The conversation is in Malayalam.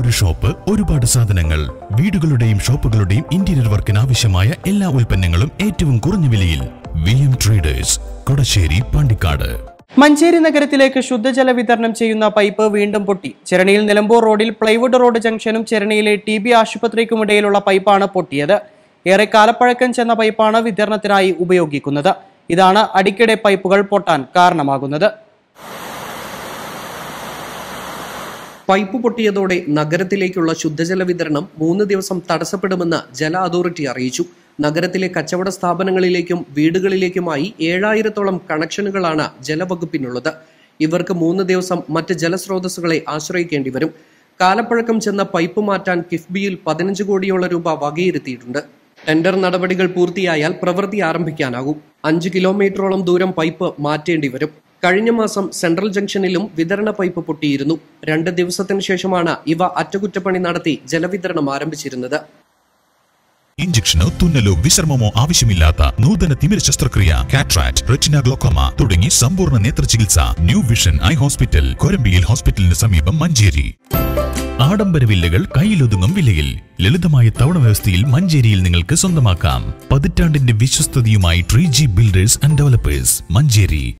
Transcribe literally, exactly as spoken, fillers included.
ഒരു ഷോപ്പ്, ഒരുപാട് സാധനങ്ങൾ. വീടുകളുടെയും ഷോപ്പുകളുടെയും ഇന്റീരിയർ വർക്കിന് ആവശ്യമായ എല്ലാ ഉൽപ്പന്നങ്ങളും ഏറ്റവും കുറഞ്ഞ വിലയിൽ. V M traders, Kodassery, Pandikkad. Manjeri നഗരത്തിലേക്ക് ശുദ്ധജല വിതരണം ചെയ്യുന്ന പൈപ്പ് വീണ്ടും പൊട്ടി. ചെരണയിൽ നിലമ്പൂർ റോഡിൽ പ്ലൈവുഡ് റോഡ് ജംഗ്ഷനും ചെരണയിലെ ടി ബി ആശുപത്രിക്കുമിടയിലുള്ള പൈപ്പാണ് പൊട്ടിയത്. ഏറെ കാലപ്പഴക്കം ചെന്ന പൈപ്പാണ് വിതരണത്തിനായി ഉപയോഗിക്കുന്നത്. ഇതാണ് അടിക്കടെ പൈപ്പുകൾ പൊട്ടാൻ കാരണമാകുന്നത്. പൈപ്പ് പൊട്ടിയതോടെ നഗരത്തിലേക്കുള്ള ശുദ്ധജല വിതരണം മൂന്ന് ദിവസം തടസ്സപ്പെടുമെന്ന് ജല അതോറിറ്റി അറിയിച്ചു. നഗരത്തിലെ കച്ചവട സ്ഥാപനങ്ങളിലേക്കും വീടുകളിലേക്കുമായി ഏഴായിരത്തോളം കണക്ഷനുകളാണ് ജലവകുപ്പിനുള്ളത്. ഇവർക്ക് മൂന്ന് ദിവസം മറ്റ് ജലസ്രോതസ്സുകളെ ആശ്രയിക്കേണ്ടി വരും. കാലപ്പഴക്കം ചെന്ന പൈപ്പ് മാറ്റാൻ കിഫ്ബിയിൽ പതിനഞ്ച് കോടിയോളം രൂപ വകയിരുത്തിയിട്ടുണ്ട്. ടെൻഡർ നടപടികൾ പൂർത്തിയായാൽ പ്രവൃത്തി ആരംഭിക്കാനാകും. അഞ്ച് കിലോമീറ്ററോളം ദൂരം പൈപ്പ് മാറ്റേണ്ടി വരും. കഴിഞ്ഞ മാസം സെൻട്രൽ ജംഗ്ഷനിലും വിതരണ പൈപ്പ് പൊട്ടിയിരുന്നു. രണ്ട് ദിവസത്തിനു ശേഷമാണ് ഇവ അറ്റകുറ്റപ്പണി നടത്തി ജലവിതരണം ആരംഭിച്ചിരുന്നത്. ഇഞ്ചക്ഷനോ തുന്നലോ വിശ്രമമോ ആവശ്യമില്ലാത്ത നൂതന തിമിര ശസ്ത്രക്രിയ, കാട്രാക്ട്, റെറ്റിന ഗ്ലോക്കോമ തുടങ്ങി സമ്പൂർണ്ണ നേത്ര ചികിത്സ ന്യൂ വിഷൻ ഐ ഹോസ്പിറ്റൽ, കൊരമ്പിയിൽ ഹോസ്പിറ്റലിന് സമീപം, മഞ്ചേരി. ആഡംബര വില്ലകൾ കയ്യിലൊതുങ്ങും വിലയിൽ ലളിതമായ തവണ വ്യവസ്ഥയിൽ മഞ്ചേരിയിൽ നിങ്ങൾക്ക് സ്വന്തമാക്കാം. പതിറ്റാണ്ടിന്റെ വിശ്വസ്തതയുമായി three G builders and developers, Manjeri.